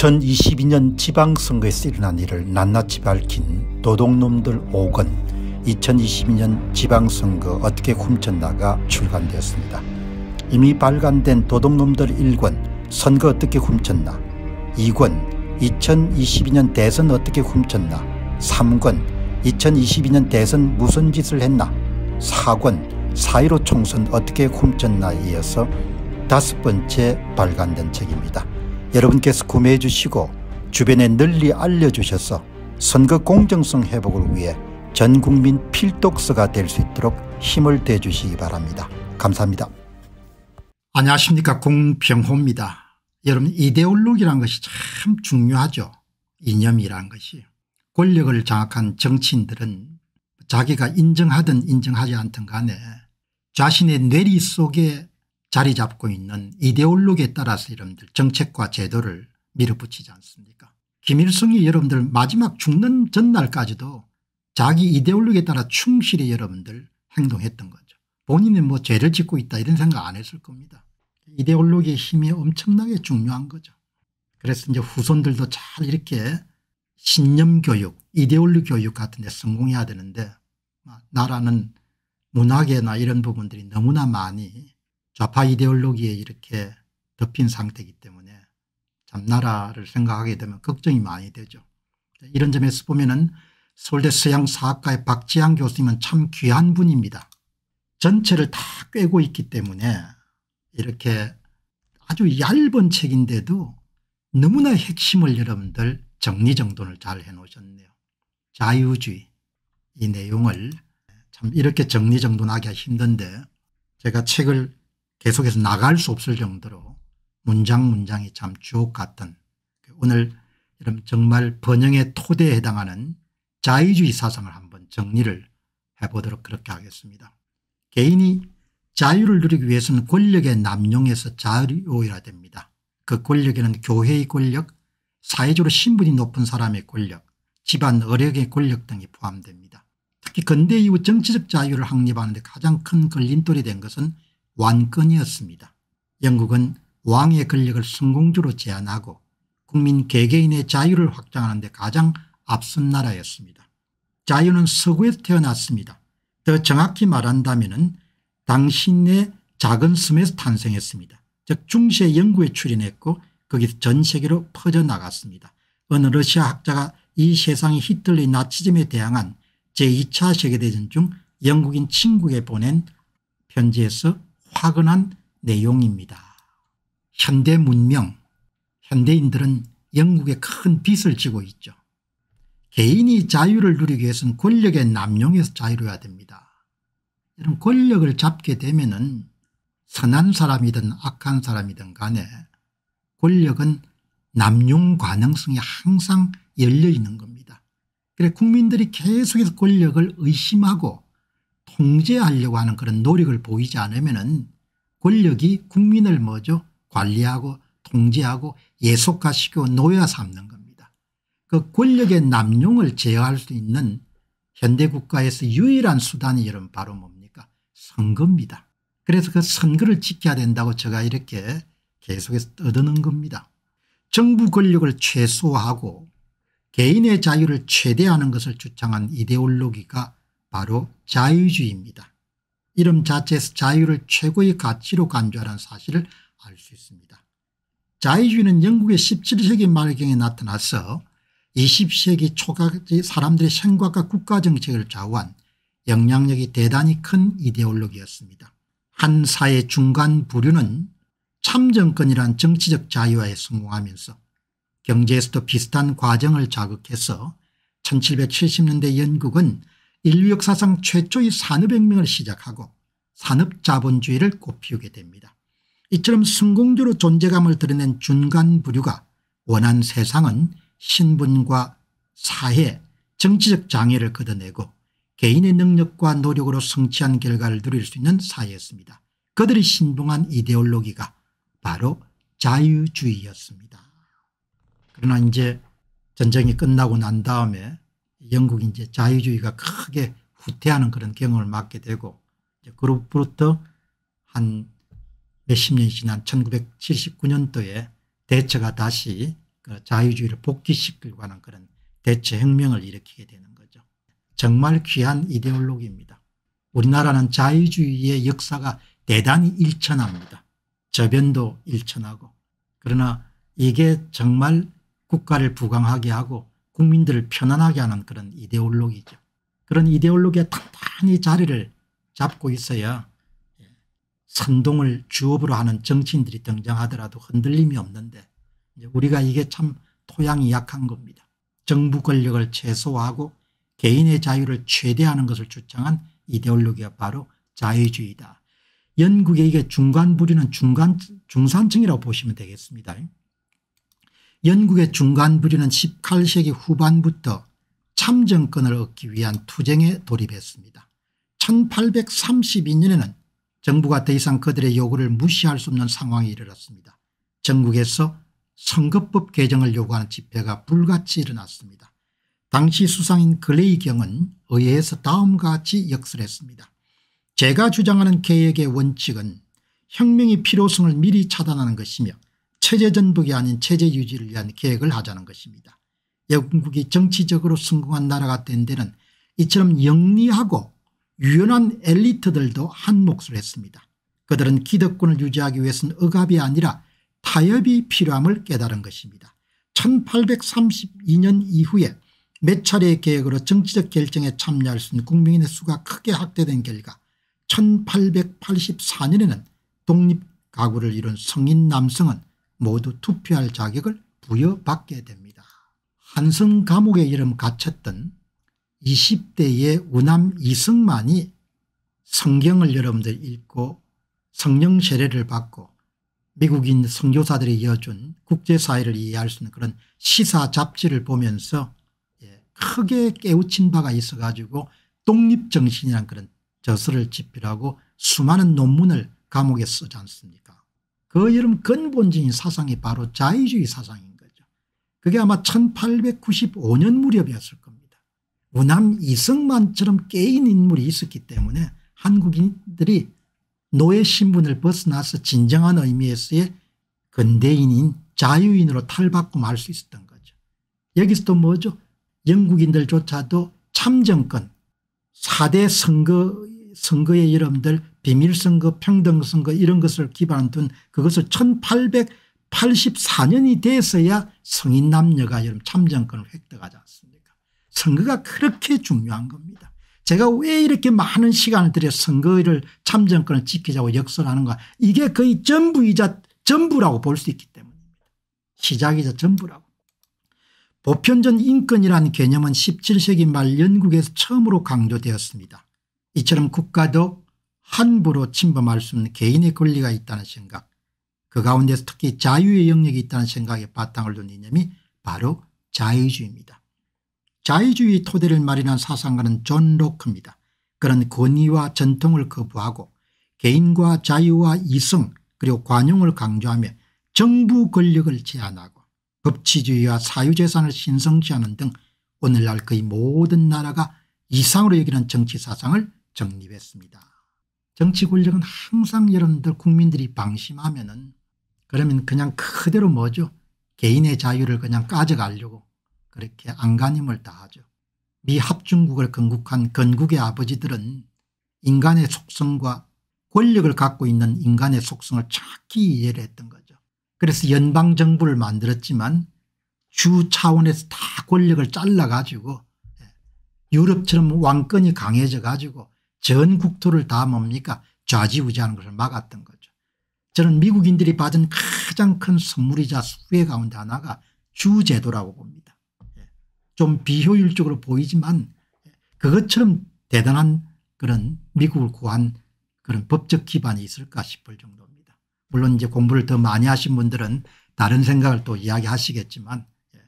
2022년 지방선거에서 일어난 일을 낱낱이 밝힌 도둑놈들 5권 2022년 지방선거 어떻게 훔쳤나가 출간되었습니다. 이미 발간된 도둑놈들 1권 선거 어떻게 훔쳤나, 2권 2022년 대선 어떻게 훔쳤나, 3권 2022년 대선 무슨 짓을 했나, 4권 4.15 총선 어떻게 훔쳤나에 이어서 5번째 발간된 책입니다. 여러분께서 구매해 주시고 주변에 널리 알려주셔서 선거 공정성 회복을 위해 전국민 필독서가 될 수 있도록 힘을 대 주시기 바랍니다. 감사합니다. 안녕하십니까, 공병호입니다. 여러분, 이데올로기라는 것이 참 중요하죠. 이념이라는 것이. 권력을 장악한 정치인들은 자기가 인정하든 인정하지 않든 간에 자신의 뇌리 속에 자리 잡고 있는 이데올로기에 따라서 여러분들 정책과 제도를 밀어붙이지 않습니까? 김일성이 여러분들 마지막 죽는 전날까지도 자기 이데올로기에 따라 충실히 여러분들 행동했던 거죠. 본인은 뭐 죄를 짓고 있다 이런 생각 안 했을 겁니다. 이데올로기의 힘이 엄청나게 중요한 거죠. 그래서 이제 후손들도 잘 이렇게 신념 교육, 이데올로기 교육 같은 데 성공해야 되는데 나라는 문화계나 이런 부분들이 너무나 많이 좌파 이데올로기에 이렇게 덮인 상태이기 때문에 참 나라를 생각하게 되면 걱정이 많이 되죠. 이런 점에서 보면은 서울대 서양사학과의 박지한 교수님은 참 귀한 분입니다. 전체를 다 꿰고 있기 때문에 이렇게 아주 얇은 책인데도 너무나 핵심을 여러분들 정리정돈을 잘 해놓으셨네요. 자유주의 이 내용을 참 이렇게 정리정돈하기가 힘든데 제가 책을 계속해서 나갈 수 없을 정도로 문장이 참 주옥 같은, 오늘 여러분 정말 번영의 토대에 해당하는 자유주의 사상을 한번 정리를 해보도록 그렇게 하겠습니다. 개인이 자유를 누리기 위해서는 권력의 남용에서 자유로워야 됩니다. 그 권력에는 교회의 권력, 사회적으로 신분이 높은 사람의 권력, 집안 어력의 권력 등이 포함됩니다. 특히 근대 이후 정치적 자유를 확립하는 데 가장 큰 걸림돌이 된 것은 왕권이었습니다. 영국은 왕의 권력을 성공적으로 제한하고 국민 개개인의 자유를 확장하는 데 가장 앞선 나라였습니다. 자유는 서구에서 태어났습니다. 더 정확히 말한다면 당신의 작은 섬에서 탄생했습니다. 즉 중시의 영국에 출현했고 거기서 전 세계로 퍼져나갔습니다. 어느 러시아 학자가 이 세상의 히틀러의 나치즘에 대항한 제2차 세계대전 중 영국인 친구에게 보낸 편지에서 확언한 내용입니다. 현대 문명, 현대인들은 영국에 큰 빚을 지고 있죠. 개인이 자유를 누리기 위해서는 권력의 남용에서 자유로워야 됩니다. 이런 권력을 잡게 되면은 선한 사람이든 악한 사람이든 간에 권력은 남용 가능성이 항상 열려 있는 겁니다. 그래 국민들이 계속해서 권력을 의심하고 통제하려고 하는 그런 노력을 보이지 않으면은 권력이 국민을 뭐죠? 관리하고 통제하고 예속화시키고 노예화 삼는 겁니다. 그 권력의 남용을 제어할 수 있는 현대국가에서 유일한 수단이 여러분 바로 뭡니까? 선거입니다. 그래서 그 선거를 지켜야 된다고 제가 이렇게 계속해서 떠드는 겁니다. 정부 권력을 최소화하고 개인의 자유를 최대화하는 것을 주창한 이데올로기가 바로 자유주의입니다. 이름 자체에서 자유를 최고의 가치로 간주하는 사실을 알 수 있습니다. 자유주의는 영국의 17세기 말경에 나타나서 20세기 초까지 사람들의 생각과 국가정책을 좌우한 영향력이 대단히 큰 이데올로기였습니다. 한 사회 중간 부류는 참정권이란 정치적 자유화에 성공하면서 경제에서도 비슷한 과정을 자극해서 1770년대 영국은 인류 역사상 최초의 산업혁명을 시작하고 산업자본주의를 꽃피우게 됩니다. 이처럼 성공적으로 존재감을 드러낸 중간 부류가 원한 세상은 신분과 사회, 정치적 장애를 걷어내고 개인의 능력과 노력으로 성취한 결과를 누릴 수 있는 사회였습니다. 그들이 신봉한 이데올로기가 바로 자유주의였습니다. 그러나 이제 전쟁이 끝나고 난 다음에 영국이 이제 자유주의가 크게 후퇴하는 그런 경험을 맞게 되고 그로부터 한 몇십 년이 지난 1979년도에 대처가 다시 그 자유주의를 복귀시키려고 하는 그런 대체혁명을 일으키게 되는 거죠. 정말 귀한 이데올로기입니다. 우리나라는 자유주의의 역사가 대단히 일천합니다. 저변도 일천하고. 그러나 이게 정말 국가를 부강하게 하고 국민들을 편안하게 하는 그런 이데올로기죠. 그런 이데올로기에 단단히 자리를 잡고 있어야 선동을 주업으로 하는 정치인들이 등장하더라도 흔들림이 없는데 우리가 이게 참 토양이 약한 겁니다. 정부 권력을 최소화하고 개인의 자유를 최대화하는 것을 주장한 이데올로기가 바로 자유주의다. 영국의 이게 중간 부류는 중산층이라고 보시면 되겠습니다. 영국의 중간 부류는 18세기 후반부터 참정권을 얻기 위한 투쟁에 돌입했습니다. 1832년에는 정부가 더 이상 그들의 요구를 무시할 수 없는 상황에 이르렀습니다. 전국에서 선거법 개정을 요구하는 집회가 불같이 일어났습니다. 당시 수상인 글레이경은 의회에서 다음과 같이 역설했습니다. 제가 주장하는 개혁의 원칙은 혁명의 필요성을 미리 차단하는 것이며 체제 전복이 아닌 체제 유지를 위한 개혁을 하자는 것입니다. 영국이 정치적으로 성공한 나라가 된 데는 이처럼 영리하고 유연한 엘리트들도 한 몫을 했습니다. 그들은 기득권을 유지하기 위해서는 억압이 아니라 타협이 필요함을 깨달은 것입니다. 1832년 이후에 몇 차례의 개혁으로 정치적 결정에 참여할 수 있는 국민의 수가 크게 확대된 결과 1884년에는 독립가구를 이룬 성인 남성은 모두 투표할 자격을 부여받게 됩니다. 한성 감옥에 이름 갇혔던 20대의 우남 이승만이 성경을 여러분들 읽고 성령 세례를 받고 미국인 선교사들이 이어준 국제사회를 이해할 수 있는 그런 시사 잡지를 보면서 크게 깨우친 바가 있어가지고 독립정신이라는 그런 저서를 집필하고 수많은 논문을 감옥에 쓰지 않습니까? 그 여러분 근본적인 사상이 바로 자유주의 사상인 거죠. 그게 아마 1895년 무렵이었을 겁니다. 우남 이승만처럼 깨인 인물이 있었기 때문에 한국인들이 노예 신분을 벗어나서 진정한 의미에서의 근대인인 자유인으로 탈바꿈할 수 있었던 거죠. 여기서 또 뭐죠? 영국인들조차도 참정권 4대 선거의 여러분들 비밀선거 평등선거 이런 것을 기반으로 둔 그것을 1884년이 돼서야 성인 남녀가 여러분 참정권을 획득하지 않습니까? 선거가 그렇게 중요한 겁니다. 제가 왜 이렇게 많은 시간을 들여 선거를 참정권을 지키자고 역설하는가, 이게 거의 전부이자 전부라고 볼 수 있기 때문입니다. 시작이자 전부라고. 보편적 인권이라는 개념은 17세기 말 영국에서 처음으로 강조되었습니다. 이처럼 국가도 함부로 침범할 수 없는 개인의 권리가 있다는 생각, 그 가운데서 특히 자유의 영역이 있다는 생각에 바탕을 둔 이념이 바로 자유주의입니다. 자유주의 토대를 마련한 사상가는 존 로크입니다. 그런 권위와 전통을 거부하고 개인과 자유와 이성 그리고 관용을 강조하며 정부 권력을 제한하고 법치주의와 사유재산을 신성시하는 등 오늘날 거의 모든 나라가 이상으로 여기는 정치사상을 정립했습니다. 정치 권력은 항상 여러분들 국민들이 방심하면은 그러면 그냥 그대로 뭐죠? 개인의 자유를 그냥 가져가려고 그렇게 안간힘을 다하죠. 미 합중국을 건국한 건국의 아버지들은 인간의 속성과 권력을 갖고 있는 인간의 속성을 정확히 이해를 했던 거죠. 그래서 연방정부를 만들었지만 주 차원에서 다 권력을 잘라가지고 유럽처럼 왕권이 강해져 가지고 전 국토를 다 뭡니까 좌지우지하는 것을 막았던 거죠. 저는 미국인들이 받은 가장 큰 선물이자 수혜 가운데 하나가 주제도라고 봅니다. 좀 비효율적으로 보이지만 그것처럼 대단한 그런 미국을 구한 그런 법적 기반이 있을까 싶을 정도입니다. 물론 이제 공부를 더 많이 하신 분들은 다른 생각을 또 이야기하시겠지만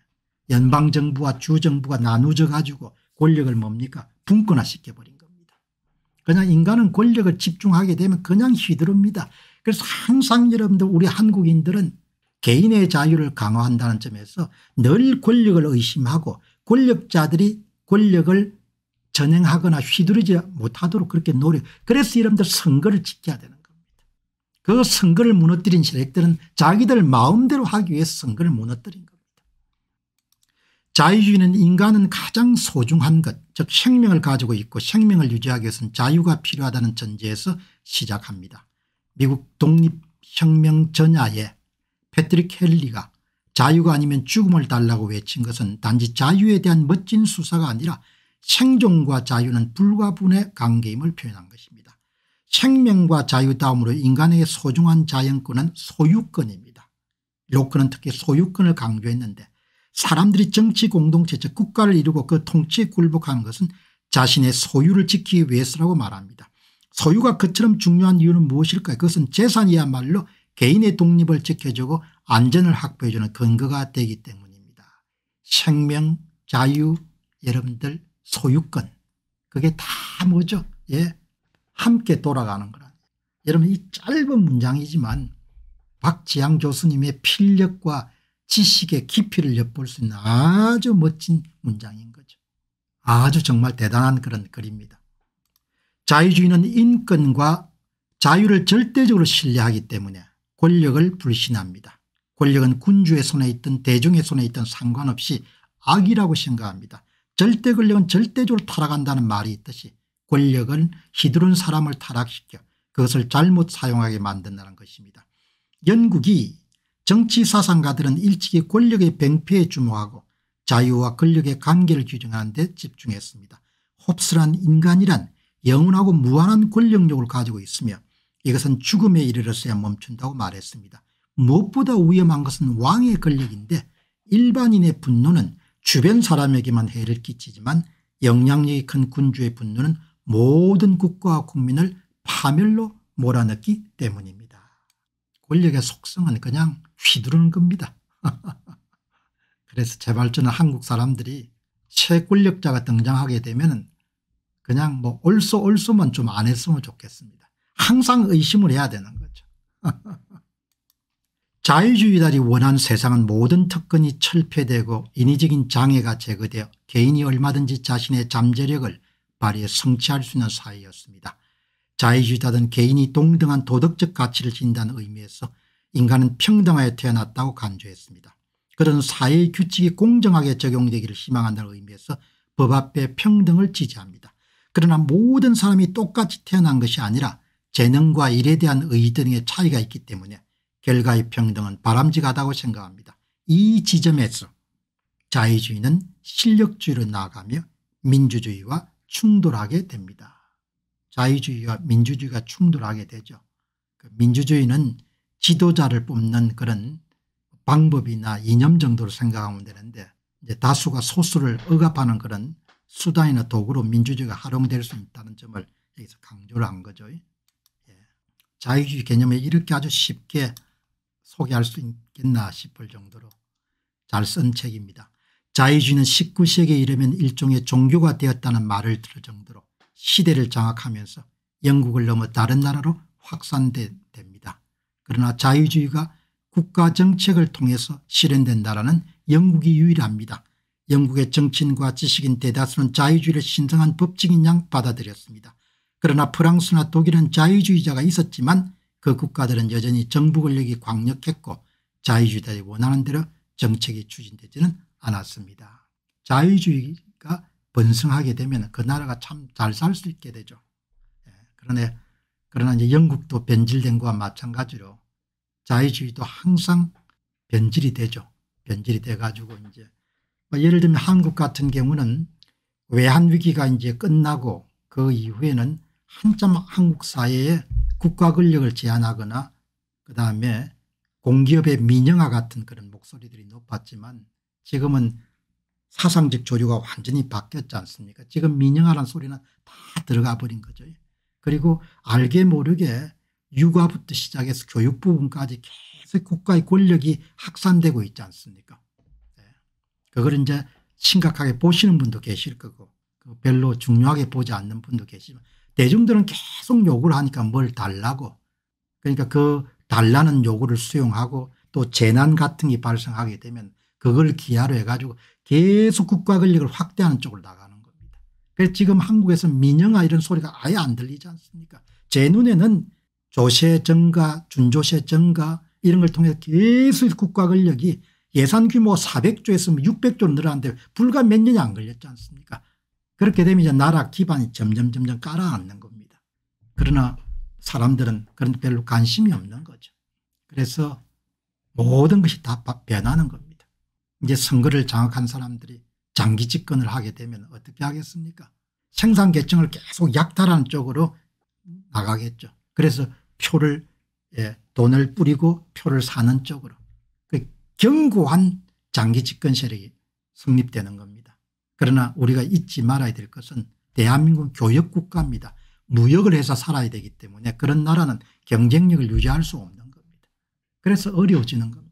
연방정부와 주정부가 나누져 가지고 권력을 뭡니까 분권화 시켜버린 겁니다. 그냥 인간은 권력을 집중하게 되면 그냥 휘두릅니다. 그래서 항상 여러분들 우리 한국인들은 개인의 자유를 강화한다는 점에서 늘 권력을 의심하고 권력자들이 권력을 전행하거나 휘두르지 못하도록 그렇게 그래서 여러분들 선거를 지켜야 되는 겁니다. 그 선거를 무너뜨린 세력들은 자기들 마음대로 하기 위해서 선거를 무너뜨린 겁니다. 자유주의는 인간은 가장 소중한 것, 즉 생명을 가지고 있고 생명을 유지하기 위해서는 자유가 필요하다는 전제에서 시작합니다. 미국 독립혁명 전야에 패트릭 헨리가 자유가 아니면 죽음을 달라고 외친 것은 단지 자유에 대한 멋진 수사가 아니라 생존과 자유는 불가분의 관계임을 표현한 것입니다. 생명과 자유 다음으로 인간에게 소중한 자연권은 소유권입니다. 로크는 특히 소유권을 강조했는데 사람들이 정치 공동체 즉 국가를 이루고 그 통치에 굴복하는 것은 자신의 소유를 지키기 위해서라고 말합니다. 소유가 그처럼 중요한 이유는 무엇일까요? 그것은 재산이야말로 개인의 독립을 지켜주고 안전을 확보해 주는 근거가 되기 때문입니다. 생명, 자유, 여러분들 소유권 그게 다 뭐죠? 예, 함께 돌아가는 거라. 여러분 이 짧은 문장이지만 박지양 교수님의 필력과 지식의 깊이를 엿볼 수 있는 아주 멋진 문장인 거죠. 아주 정말 대단한 그런 글입니다. 자유주의는 인권과 자유를 절대적으로 신뢰하기 때문에 권력을 불신합니다. 권력은 군주의 손에 있든 대중의 손에 있든 상관없이 악이라고 생각합니다. 절대 권력은 절대적으로 타락한다는 말이 있듯이 권력은 휘두른 사람을 타락시켜 그것을 잘못 사용하게 만든다는 것입니다. 영국이 정치사상가들은 일찍이 권력의 병폐에 주목하고 자유와 권력의 관계를 규정하는 데 집중했습니다. 홉스란 인간이란 영원하고 무한한 권력력을 가지고 있으며 이것은 죽음에 이르렀어야 멈춘다고 말했습니다. 무엇보다 위험한 것은 왕의 권력인데 일반인의 분노는 주변 사람에게만 해를 끼치지만 영향력이 큰 군주의 분노는 모든 국가와 국민을 파멸로 몰아넣기 때문입니다. 권력의 속성은 그냥 휘두르는 겁니다. 그래서 제발 저는 한국 사람들이 새 권력자가 등장하게 되면 그냥 뭐 얼쏘만 좀 안 했으면 좋겠습니다. 항상 의심을 해야 되는 거죠. 자유주의자들이 원하는 세상은 모든 특권이 철폐되고 인위적인 장애가 제거되어 개인이 얼마든지 자신의 잠재력을 발휘해 성취할 수 있는 사회였습니다. 자유주의자들은 개인이 동등한 도덕적 가치를 지닌다는 의미에서 인간은 평등하게 태어났다고 간주했습니다. 그런 사회의 규칙이 공정하게 적용되기를 희망한다는 의미에서 법 앞에 평등을 지지합니다. 그러나 모든 사람이 똑같이 태어난 것이 아니라 재능과 일에 대한 의지 등의 차이가 있기 때문에 결과의 평등은 바람직하다고 생각합니다. 이 지점에서 자유주의는 실력주의로 나아가며 민주주의와 충돌하게 됩니다. 자유주의와 민주주의가 충돌하게 되죠. 민주주의는 지도자를 뽑는 그런 방법이나 이념 정도로 생각하면 되는데 이제 다수가 소수를 억압하는 그런 수단이나 도구로 민주주의가 활용될 수 있다는 점을 여기서 강조를 한 거죠. 예. 자유주의 개념을 이렇게 아주 쉽게 소개할 수 있겠나 싶을 정도로 잘 쓴 책입니다. 자유주의는 19세기에 이르면 일종의 종교가 되었다는 말을 들을 정도로 시대를 장악하면서 영국을 넘어 다른 나라로 확산됩니다. 그러나 자유주의가 국가 정책을 통해서 실현된 나라는 영국이 유일합니다. 영국의 정치인과 지식인 대다수는 자유주의를 신성한 법칙인 양 받아들였습니다. 그러나 프랑스나 독일은 자유주의자가 있었지만 그 국가들은 여전히 정부 권력이 강력했고 자유주의자들이 원하는 대로 정책이 추진되지는 않았습니다. 자유주의가 번성하게 되면 그 나라가 참 잘 살 수 있게 되죠. 그러나 이제 영국도 변질된 것과 마찬가지로 자유주의도 항상 변질이 되죠. 변질이 돼 가지고 이제 예를 들면 한국 같은 경우는 외환위기가 이제 끝나고 그 이후에는 한참 한국 사회에 국가 권력을 제한하거나 그다음에 공기업의 민영화 같은 그런 목소리들이 높았지만 지금은 사상적 조류가 완전히 바뀌었지 않습니까? 지금 민영화라는 소리는 다 들어가 버린 거죠. 그리고 알게 모르게 육아부터 시작해서 교육 부분까지 계속 국가의 권력이 확산되고 있지 않습니까? 그걸 이제 심각하게 보시는 분도 계실 거고 별로 중요하게 보지 않는 분도 계시지만 대중들은 계속 요구를 하니까 뭘 달라고 그러니까 그 달라는 요구를 수용하고 또 재난 같은 게 발생하게 되면 그걸 기하로 해가지고 계속 국가 권력을 확대하는 쪽으로 나가는 겁니다. 그래서 지금 한국에서 민영화 이런 소리가 아예 안 들리지 않습니까? 제 눈에는 조세 증가 준조세 증가 이런 걸 통해서 계속 국가 권력이 예산 규모 400조에서 600조로 늘어났는데 불과 몇 년이 안 걸렸지 않습니까? 그렇게 되면 이제 나라 기반이 점점 깔아앉는 겁니다. 그러나 사람들은 그런 데 별로 관심이 없는 거죠. 그래서 모든 것이 다 변하는 겁니다. 이제 선거를 장악한 사람들이 장기 집권을 하게 되면 어떻게 하겠습니까? 생산계층을 계속 약탈하는 쪽으로 나가겠죠. 그래서 표를 돈을 뿌리고 표를 사는 쪽으로 그 견고한 장기 집권 세력이 성립되는 겁니다. 그러나 우리가 잊지 말아야 될 것은 대한민국은 교역국가입니다. 무역을 해서 살아야 되기 때문에 그런 나라는 경쟁력을 유지할 수 없는 겁니다. 그래서 어려워지는 겁니다.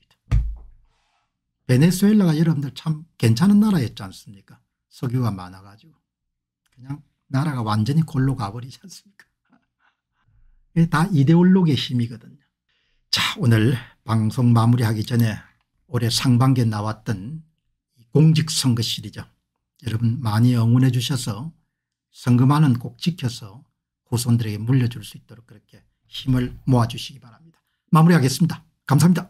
베네수엘라가 여러분들 참 괜찮은 나라였지 않습니까? 석유가 많아가지고 그냥 나라가 완전히 골로 가버리지 않습니까? 이게 다 이데올로기의 힘이거든요. 자, 오늘 방송 마무리하기 전에 올해 상반기에 나왔던 공직선거 시리즈 여러분 많이 응원해 주셔서 선거만은 꼭 지켜서 후손들에게 물려줄 수 있도록 그렇게 힘을 모아주시기 바랍니다. 마무리하겠습니다. 감사합니다.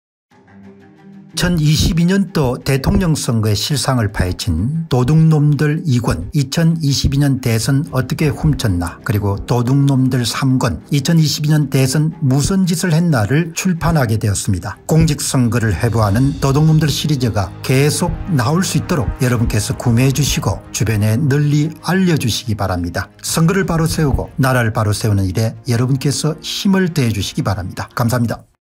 2022년도 대통령 선거의 실상을 파헤친 도둑놈들 2권 2022년 대선 어떻게 훔쳤나 그리고 도둑놈들 3권 2022년 대선 무슨 짓을 했나를 출판하게 되었습니다. 공직선거를 해부하는 도둑놈들 시리즈가 계속 나올 수 있도록 여러분께서 구매해 주시고 주변에 널리 알려주시기 바랍니다. 선거를 바로 세우고 나라를 바로 세우는 일에 여러분께서 힘을 더해 주시기 바랍니다. 감사합니다.